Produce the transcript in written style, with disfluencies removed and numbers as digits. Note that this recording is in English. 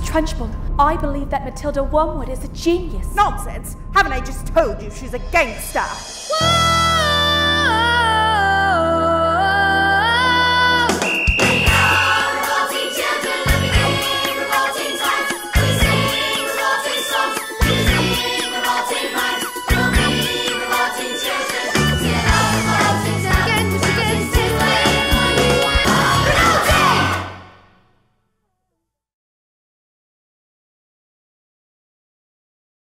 Trunchbull, I believe that Matilda Wormwood is a genius. Nonsense! Haven't I just told you she's a gangster?